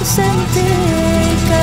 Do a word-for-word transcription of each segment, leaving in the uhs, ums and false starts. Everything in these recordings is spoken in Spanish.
sentir que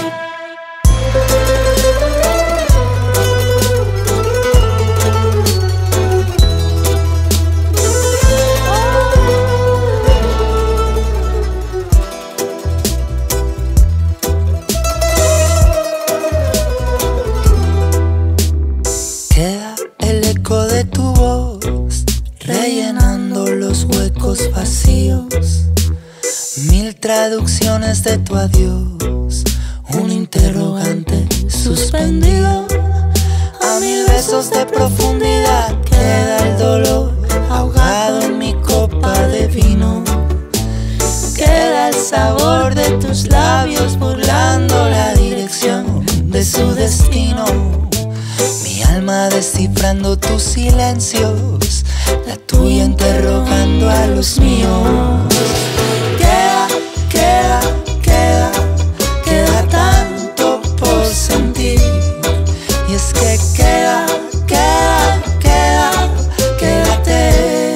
queda el eco de tu voz, rellenando los huecos vacíos. Mil traducciones de tu adiós, un interrogante suspendido. A mil besos de profundidad queda el dolor, ahogado en mi copa de vino. Queda el sabor de tus labios, burlando la dirección de su destino. Mi alma descifrando tus silencios, la tuya interrogando a los míos. Queda, queda, queda, queda tanto por sentir. Y es que queda, queda, queda, quédate.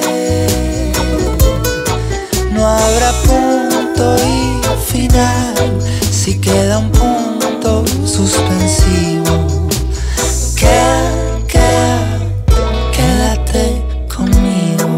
No habrá punto y final si queda un punto suspensivo. Queda, queda, quédate conmigo.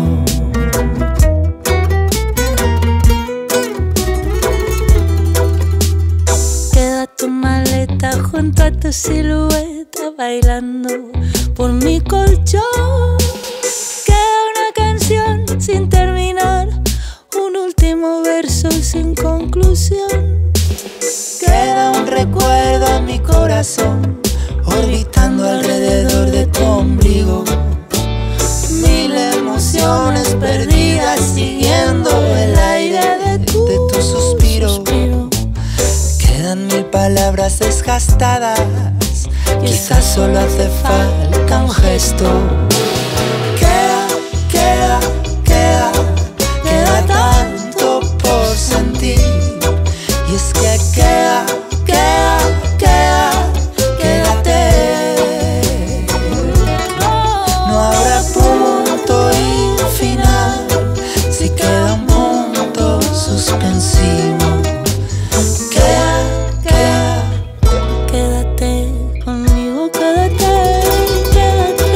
queda tu maleta junto a tu silueta, bailando por mi colchón. Queda una canción sin terminar, un último verso sin conclusión. Queda un recuerdo en mi corazón, orbitando alrededor de tu ombligo. Mil emociones perdidas, siguiendo el aire de tu, de tu suspiro. Quedan mil palabras desgastadas, quizás solo hace falta un gesto. Queda, queda, queda, queda tanto por sentir. Y es que queda, queda, queda, quédate. No habrá punto y final si queda un punto suspensivo. Queda, queda, Quédate conmigo, quédate, quédate.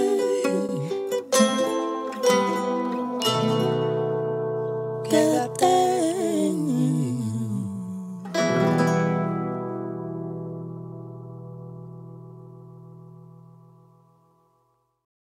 quédate.